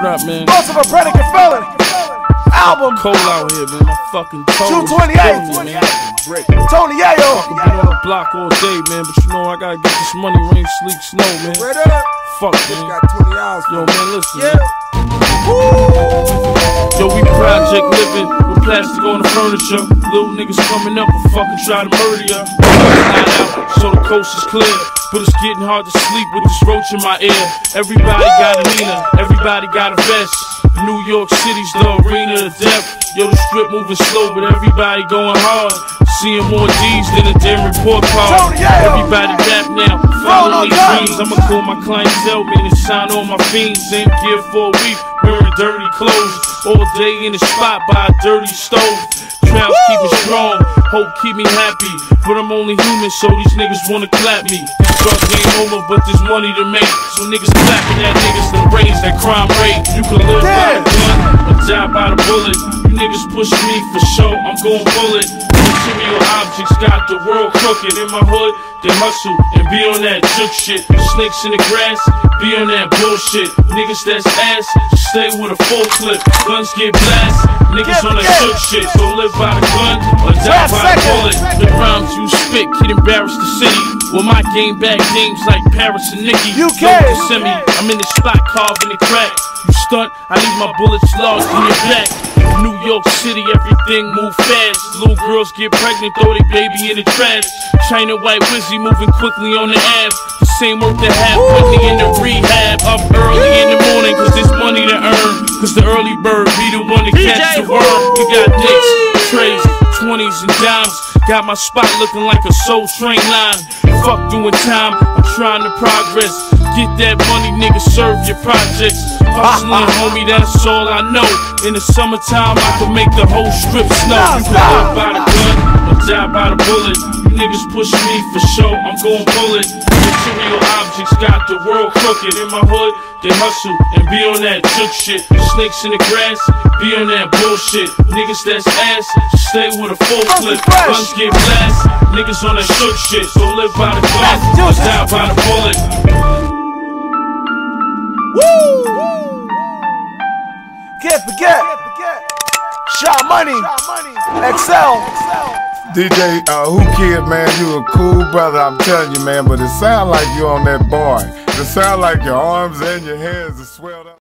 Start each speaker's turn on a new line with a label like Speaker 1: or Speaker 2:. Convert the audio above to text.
Speaker 1: up, man?
Speaker 2: Most of a predicate felon. Album.
Speaker 1: Cold out here, man. My fucking toe.
Speaker 2: June 28th. Tony Yayo.
Speaker 1: Fucking been on the block all day, man. But you know I gotta get this money, rain, sleet, snow, man. Fuck, man.
Speaker 2: Got 20 hours.
Speaker 1: Yo, man, listen. Yeah. Yo, we project living with plastic on the furniture. Little niggas coming up and fucking try to murder ya. Night out, so the coast is clear. But it's getting hard to sleep with this roach in my ear. Everybody got a Nina, everybody got a vest. New York City's the arena of death. Yo, the strip moving slow, but everybody going hard. Seeing more D's than a damn report card. Everybody rap now, follow their dreams. I'ma call my clientele, man, and sign on my fiends. Same gear for a week, wearing dirty clothes. All day in the spot by a dirty stove. Trout keep me strong, hope keep me happy. But I'm only human, so these niggas wanna clap me. Drug game over, but there's money to make. So niggas clapping at niggas to raise that crime rate. You can live by the gun or die by the bullet. You niggas push me for show, I'm gon' bullet. Material objects got the world crooked. In my hood, they hustle and be on that shook shit. Snakes in the grass, be on that bullshit. Niggas that's ass, stay with a full clip. Guns get blast, niggas on that shook shit. So live by the gun or die by the bullet. The rhymes you spit could embarrass the city. With my game back games like Paris and Nicki. You can't send me, I'm in the spot carving the crack. You stunt, I leave my bullets lodged in your back. New York City, everything move fast. Little girls get pregnant, throw their baby in the trash. China white Wizzy moving quickly on the app. The same work to have, put me in the rehab. Up early in the morning, cause there's money to earn. Cause the early bird be the one to catch the worm. We got nicks, trays, 20s and dimes. Got my spot looking like a Soul Train line. Fuck doing time, I'm trying to progress. Get that money, nigga, serve your projects. Hustling, homie, that's all I know. In the summertime, I can make the whole strip snow. You can live by the gun or die by the bullet. You niggas push me for show, I'm gon' bullet. Material objects got the world crooked. In my hood, they hustle and be on that shook shit. Snakes in the grass, be on that bullshit. Niggas that's ass, stay with a full clip. Guns get blast, niggas on that shook shit. So live by the gun or die by the bullet.
Speaker 2: Woo! Can't forget. Shot Money. XL.
Speaker 3: DJ Who Kid, man, you a cool brother, I'm telling you, man. But it sound like you on that boy. It sound like your arms and your hands are swelled up.